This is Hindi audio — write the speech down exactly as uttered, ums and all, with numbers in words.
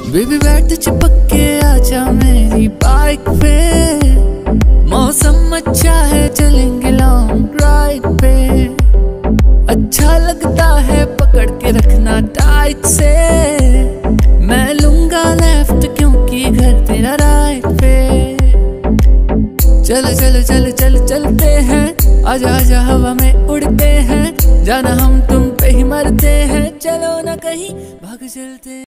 बेबी बैठ चिपक के आजा मेरी बाइक पे, मौसम अच्छा है चलेंगे लॉन्ग ड्राइव पे। अच्छा लगता है पकड़ के रखना टाइट से, मैं लूंगा लेफ्ट क्योंकि घर तेरा राइट पे। चल चल चल चल चलते हैं, आजा आजा हवा में उड़ते हैं, जाना हम तुम पे ही मरते हैं, चलो ना कहीं भाग चलते हैं।